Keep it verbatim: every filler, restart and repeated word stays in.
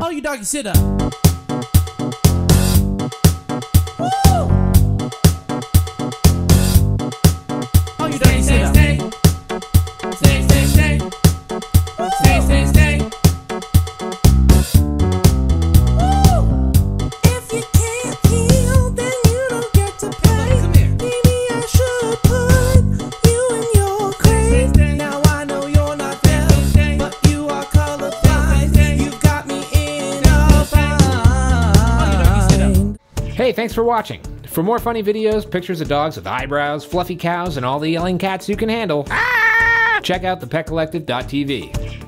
All you doggies sit up. Woo! All you doggies sit up. Stay, stay, stay, stay. Stay, stay, stay. Woo! If you can't heal, then you don't get to pay. Come here. Maybe I should put you in your grave. Now I know you're not deaf, but you are colorblind. You've got me in a bind. Hey, thanks for watching. For more funny videos, pictures of dogs with eyebrows, fluffy cows, and all the yelling cats you can handle, check out the pet collective dot t v.